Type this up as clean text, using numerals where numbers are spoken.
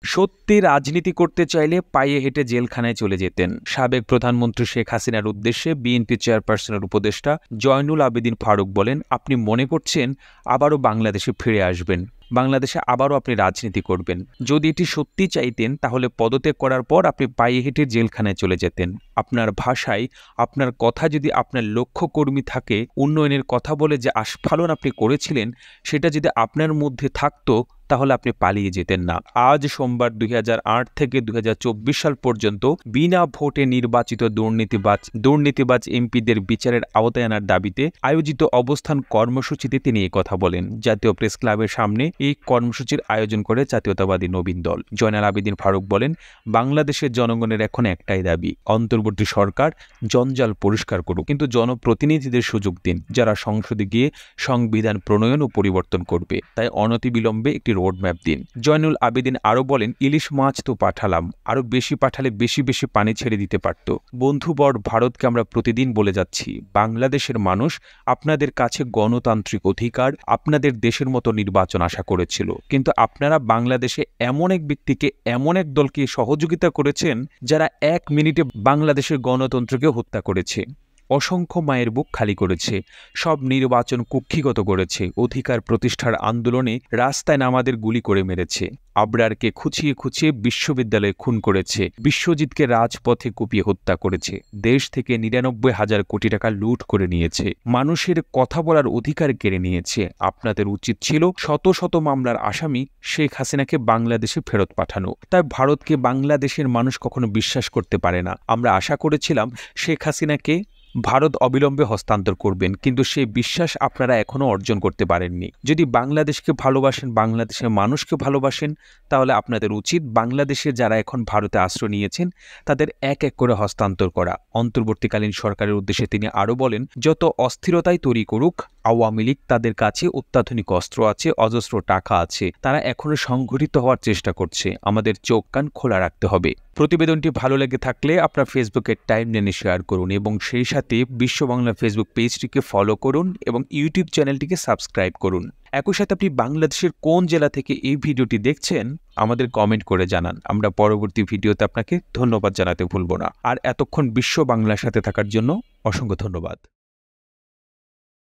সত্যি রাজনীতি করতে চাইলে পায়ে হেঁটে জেলখানায় চলে যেতেন। সাবেক প্রধানমন্ত্রী শেখ হাসিনার উদ্দেশ্যে বিএনপি চেয়ারপারসনের উপদেষ্টা জয়নুল আবেদিন ফারুক বলেন, আপনি মনে করছেন আবারও বাংলাদেশে ফিরে আসবেন, বাংলাদেশে আবারও আপনি রাজনীতি করবেন। যদি এটি সত্যি চাইতেন তাহলে পদত্যাগ করার পর আপনি পায়ে হেঁটে জেলখানায় চলে যেতেন। আপনার ভাষায়, আপনার কথা যদি আপনার লক্ষ্যকর্মী থাকে, উন্নয়নের কথা বলে যে আস্ফালন আপনি করেছিলেন সেটা যদি আপনার মধ্যে থাকতো তাহলে আপনি পালিয়ে যেতেন না। আজ সোমবার 2008 থেকে 2024 সাল পর্যন্ত বিনা ভোটে নির্বাচিত দুর্নীতিবাজ এমপিদের বিচারের আওতায় আনার দাবিতে আয়োজিত অবস্থান কর্মসূচিতে তিনি এই কথা বলেন। জাতীয় প্রেস ক্লাবের সামনে এই কর্মসূচির আয়োজন করে জাতীয়তাবাদী নবীন দল। জয়নাল আবেদিন ফারুক বলেন, বাংলাদেশের জনগণের এখন একটাই দাবি, অন্তর্বর্তী সরকার জঞ্জাল পরিষ্কার করুক, কিন্তু জনপ্রতিনিধিদের সুযোগ দিন, যারা সংসদে গিয়ে সংবিধান প্রণয়ন ও পরিবর্তন করবে। তাই অনতিবিলম্বে একটি রোডম্যাপ দিন। জয়নুল আবেদিন আরও বলেন, ইলিশ মাছ তো পাঠালাম, আরও বেশি পাঠালে বেশি বেশি পানি ছেড়ে দিতে পারত। বন্ধুবর ভারতকে আমরা প্রতিদিন বলে যাচ্ছি, বাংলাদেশের মানুষ আপনাদের কাছে গণতান্ত্রিক অধিকার, আপনাদের দেশের মতো নির্বাচন আশা করেছিল, কিন্তু আপনারা বাংলাদেশে এমন এক ব্যক্তিকে, এমন এক দলকে সহযোগিতা করেছেন যারা 1 মিনিটে বাংলাদেশের গণতন্ত্রকে হত্যা করেছে, অসংখ্য মায়ের বুক খালি করেছে, সব নির্বাচন কুক্ষিগত করেছে, অধিকার প্রতিষ্ঠার আন্দোলনে রাস্তায় নামাদের গুলি করে মেরেছে, আবরারকে খুঁচিয়ে খুঁচিয়ে বিশ্ববিদ্যালয়ে খুন করেছে, বিশ্বজিৎকে রাজপথে কুপিয়ে হত্যা করেছে, দেশ থেকে 99,000 কোটি টাকা লুট করে নিয়েছে, মানুষের কথা বলার অধিকার কেড়ে নিয়েছে। আপনাদের উচিত ছিল শত শত মামলার আসামি শেখ হাসিনাকে বাংলাদেশে ফেরত পাঠানো। তাই ভারতকে বাংলাদেশের মানুষ কখনো বিশ্বাস করতে পারে না। আমরা আশা করেছিলাম শেখ হাসিনাকে ভারত অবিলম্বে হস্তান্তর করবেন, কিন্তু সেই বিশ্বাস আপনারা এখনও অর্জন করতে পারেননি। যদি বাংলাদেশকে ভালোবাসেন, বাংলাদেশের মানুষকে ভালোবাসেন, তাহলে আপনাদের উচিত বাংলাদেশে যারা এখন ভারতে আশ্রয় নিয়েছেন তাদের এক এক করে হস্তান্তর করা। অন্তর্বর্তীকালীন সরকারের উদ্দেশ্যে তিনি আরও বলেন, যত অস্থিরতাই তৈরি করুক আওয়ামী লীগ, তাদের কাছে অত্যাধুনিক অস্ত্র আছে, অজস্র টাকা আছে, তারা এখনও সংগঠিত হওয়ার চেষ্টা করছে। আমাদের চোখ কান খোলা রাখতে হবে। প্রতিবেদনটি ভালো লেগে থাকলে আপনার ফেসবুকের টাইমলাইনে শেয়ার করুন এবং সেই সাথে বিশ্ব বাংলা ফেসবুক পেজটিকে ফলো করুন এবং ইউটিউব চ্যানেলটিকে সাবস্ক্রাইব করুন। একই সাথে আপনি বাংলাদেশের কোন জেলা থেকে এই ভিডিওটি দেখছেন আমাদের কমেন্ট করে জানান। আমরা পরবর্তী ভিডিওতে আপনাকে ধন্যবাদ জানাতে ভুলব না। আর এতক্ষণ বিশ্ব বাংলার সাথে থাকার জন্য অসংখ্য ধন্যবাদ।